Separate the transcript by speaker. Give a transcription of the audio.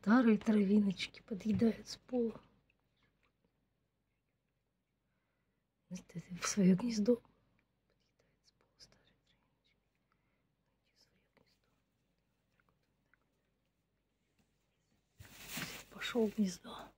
Speaker 1: Старые травиночки подъедают с пола. В свое гнездо. Пошел в гнездо.